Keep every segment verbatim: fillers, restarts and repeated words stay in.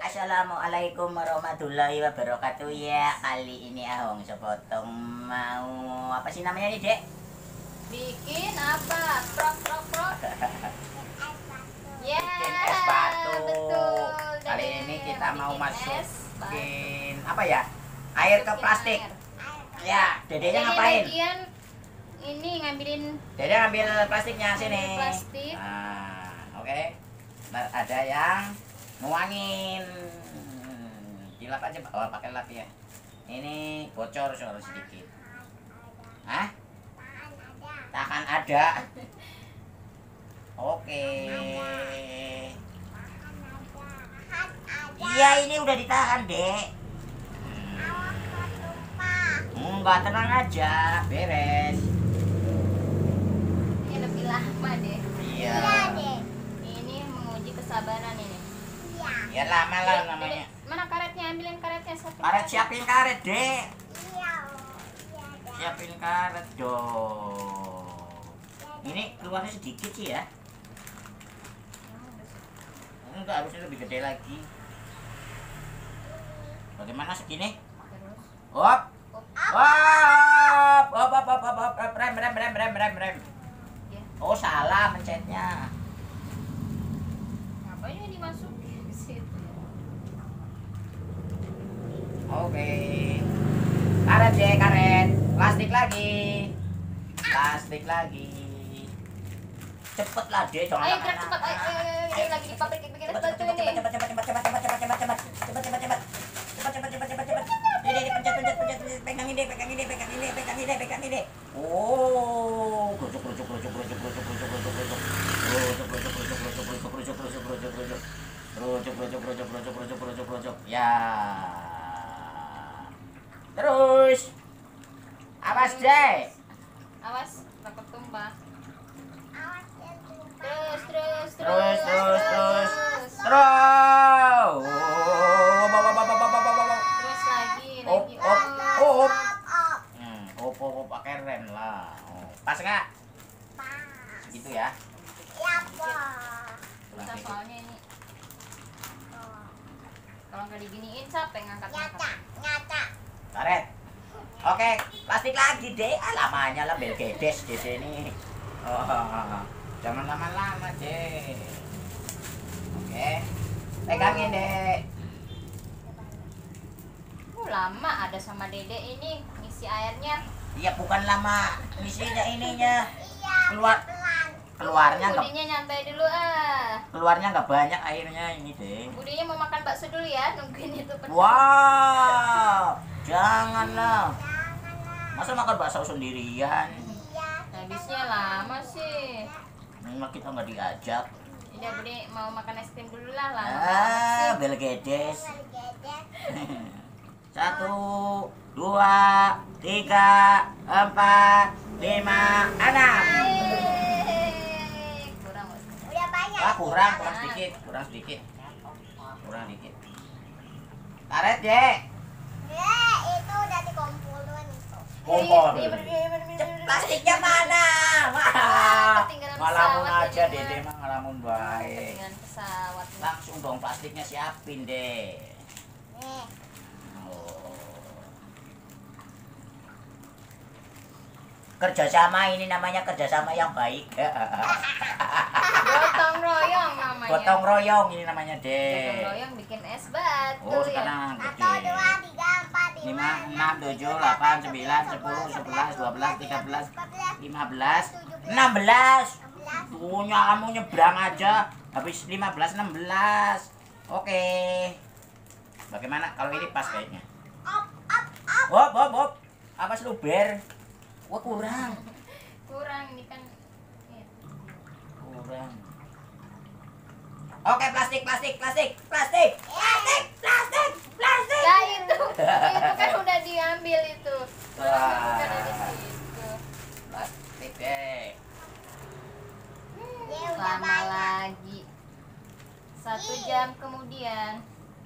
Assalamualaikum warahmatullahi wabarakatuh. Ya, kali ini Ahong sepotong mau apa sih namanya nih, Dek? Bikin apa? Prok prok prok. Ya, Bikin es batu. betul. Kali Dede. ini kita mau Bikin es masukin apa ya? Air ke Masukin plastik. air. Ya, Dedenya Dede ngapain? bagian ini ngambilin Dede ngambil plastiknya sini. Ambil plastik. Nah, oke. Ntar ada yang nuangin. Dilap aja, Pak. Oh, pakai lap ya. Ini bocor soal sedikit. Hah? Tahan ada. Oke. Iya, ini udah ditahan, Dek. Enggak, tenang aja, beres. Ini lebih lama deh. Iya. Ini menguji kesabaran ini. Ya lama lah Dede, namanya. Dede, mana karetnya? Ambilin karetnya satu. Karet, siapin karet, Dek. Siapin karet dong. Ini keluarnya sedikit sih ya. Enggak, harusnya lebih gede lagi. Bagaimana segini? Terus. Hop. Hop. Hop, hop, hop, hop, hop. Rem, rem, rem, rem, rem, rem. Ya. Oh, salah mencetnya. Ngapain ini dimasukin ke situ? Oke. Karet deh, karet. Plastik lagi. Plastik lagi. Cepet lah deh, jangan Ayo lama-lama. gerak cepat, ayo, ayo, ayo, ayo, lagi di pabrik bikin es Cepat, batu cepat, ini. cepat, cepat, cepat, cepat, cepat, cepat, cepat, cepat, cepat, cepat, cepat, cepat, cepat, cepat, cepat, cepat, cepat. Ini, ini, pencet, pencet, pencet, pencet. Pegang ini, pegang ini, pegang ini, pegang ini, pegang ini. Oh, gerujuk, gerujuk, gerujuk, gerujuk, gerujuk, gerujuk, gerujuk, gerujuk. Gerujuk, gerujuk, gerujuk, gerujuk, gerujuk, gerujuk, gerujuk, gerujuk, gerujuk. Gerujuk, gerujuk, gerujuk, gerujuk, gerujuk, gerujuk, gerujuk. Ya. Terus. Awas, Dek. Awas, takut tumpah. Terus, terus, Terus, terus, terus. terus. Terus. Terus lagi, Op, lagi. op, Oh, op. Hmm, op, op, op, pakai rem lah. Oh, pas nggak? Gitu ya. susah soalnya ini. Kalau nggak diginiin capek ngangkat-ngangkat. Karet. Oke, plastik lagi deh. Ah, lamanya lah belgedes di sini. Oh, jangan lama-lama deh. Oke, pegangin deh. Uh, lama ada sama Dede ini ngisi airnya. Iya, bukan lama isinya ininya. Keluar, keluarnya nggak, Budinya nyampe dulu ah. keluarnya nggak banyak airnya ini deh. Budinya mau makan bakso dulu ya, nungguin itu penuh. Wow, janganlah. Masa makan bakso sendirian? Habisnya lama sih. Memang kita nggak diajak. Udah Budi mau makan es krim dulu lah lama Ah, banget sih. belgedes. Satu, dua, tiga, empat, lima, enam. Yeay, kurang Mas. Ah, kurang, kurang sedikit, kurang sedikit, kurang sedikit. Karet deh. Kompor. Iya, bener, iya, bener, bener, bener. Plastiknya mana? Wah, Ketinggalan ngalamun pesawat aja ini, Dede Mak. mah ngalamun baik. Dengan pesawat. Langsung dong plastiknya siapin deh. Oh. Kerjasama ini namanya kerjasama yang baik. Gotong royong namanya. Gotong royong ini namanya Gotong deh. royong bikin es batu Oh, ya. sekarang gede. lima, enam, tujuh, delapan, sembilan, sepuluh, sebelas, dua belas, tiga belas, lima belas, enam belas. Punya kamu nyebrang aja. Habis lima belas, enam belas. Oke. Bagaimana kalau ini pas kayaknya? Hop, hop, hop. Apa luber? Wah, kurang. Kurang ini kan. Iya. Kurang. Oke, plastik, plastik, plastik, plastik, plastik, plastik, plastik. Nah itu, itu kan udah diambil itu. Wah. Bukan ada di situ. Plastik deh. Lama lagi. Satu jam kemudian.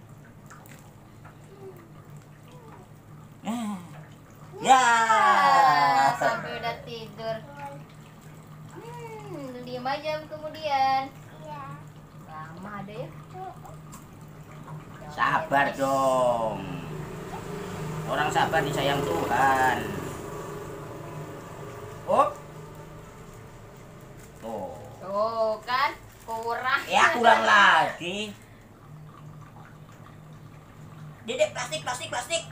Ya. Ah, sampai udah tidur. Hmm, lima jam kemudian. Lama ada ya. sabar dong. Orang sabar disayang Tuhan. Oh. Tuh. Tuh kan kurang. Ya kurang lagi. Dedek plastik plastik plastik.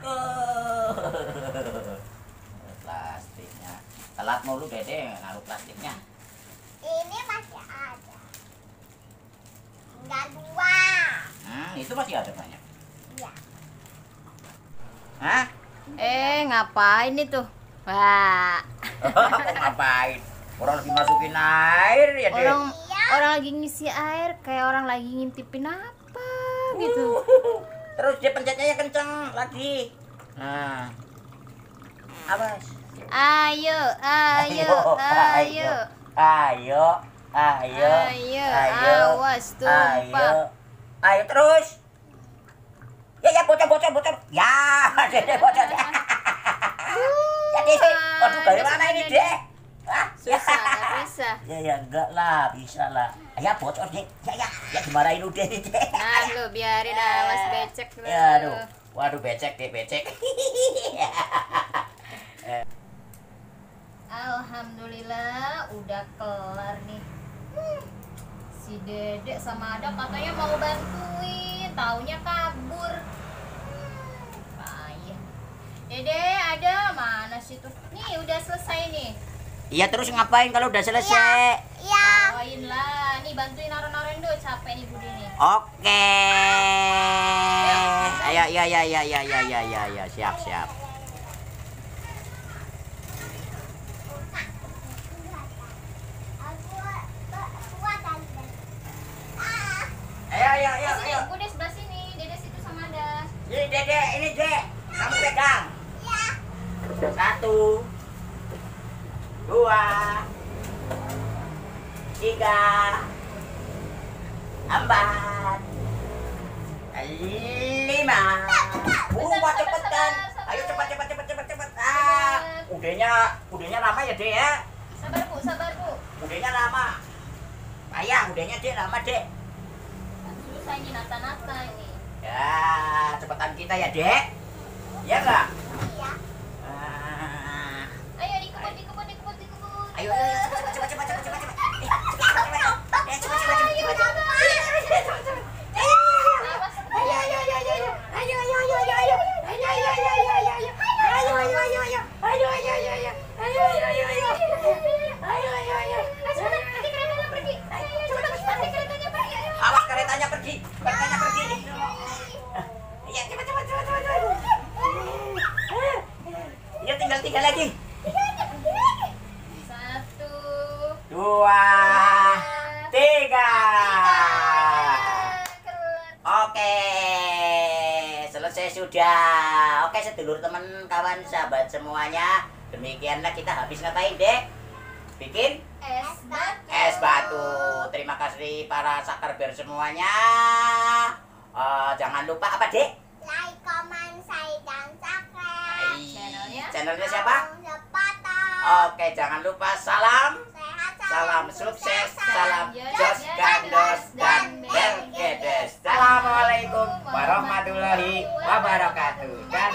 Plastiknya. Telat mulu Dede naruh plastiknya. Ini masih ada. Tinggal dua. Hmm, itu masih ada banyak. Iya. Hah? Eh, ngapain itu? Wah. Ngapain? Orang lagi masukin air ya, Dek. Orang Iya. orang lagi ngisi air kayak orang lagi ngintipin apa gitu. Terus dia pencetnya yang kenceng lagi. Nah. Awas. Ayo, ayo, ayo. Ayo, ayo, Ayo, awas tumpah. Ayo, ayo terus. Ya, ya, bocor, bocor, bocor. Ya, Dede bocor. Ya, Dede. Waduh, bagaimana ini, Dek? Hah? Susah, nggak bisa. Ya, ya, enggak lah, bisa lah. Ya, bocor, Dek. Ya, ya, ya, dimarahin udah, Dek. Nah, lu biarin awas becek lu. Ya, aduh. Waduh, becek, Dek, becek. Alhamdulillah udah kelar nih. Hmm, si Dedek sama Ada katanya mau bantuin, taunya kabur. Hmm, payah. Dede, Ada mana sih tuh? Nih udah selesai nih. Iya, terus ngapain kalau udah selesai? Iya. Bawain lah, nih bantuin naruh-naruhin dulu, capek nih Budi nih. Oke. Ayo, ya, ya, ya, ya, ya, ya, ya, ya, siap, siap. Ayo, ayo, ayo, Sini, ayo. Budi sebelah sini, Dede situ sama Ada. Ini Dede, ini Dek. Kamu pegang. Iya. Satu, dua, tiga, empat, lima. Uh, cepetan. Ayo cepat, cepat, cepat, cepat, cepat. Ah, udahnya, udahnya lama ya Dek ya. Sabar Bu, sabar Bu. Udahnya lama. Ayah, udahnya Dek lama Dek. Susah ini nata-nata ini. Ya, cepetan kita ya Dek. Ya enggak? Iya. Ah. Ayo dikebut, dikebut, dikebut, dikebut. Ayo, ayo, ayo, cepat, cepat, cepat, cepat, cepat, cepat. Eh, cepat, cepat, cepat. Eh, cepat, cepat, cepat, cepat, cepat. Awas. Ayo, ayo, ayo, ayo, ayo. Ayo, ayo, ayo, ayo, ayo. Ayo, ayo, ayo, ayo, ayo, ayo. Ayo, ayo, ayo, ayo. Ayo, ayo, ayo, ayo. Ayo, ayo, ayo, ayo. Ayo, ayo, ayo. Cepetan, nanti keretanya pergi. Ayo, ayo, cepetan, nanti keretanya pergi. Ayo. Awas keretanya pergi. Keretanya pergi. Iya, cepat, cepat, cepat, cepat, cepat. Ya, tinggal tiga lagi. Satu. Dua, tiga. Kelar. Oke, selesai sudah. Oke, sedulur teman kawan sahabat semuanya. Demikianlah kita habis ngapain, Dek? Bikin Es batu. es batu. Terima kasih para sakerber semuanya. Eh, jangan lupa apa, Dek? Like, comment, share, dan subscribe. Channelnya? Channelnya siapa? Sepatah. Oke, jangan lupa salam. Sehat, Salam sukses, salam Jos, Jos Gandos dan Bergedes. Assalamualaikum warahmatullahi wabarakatuh. Dan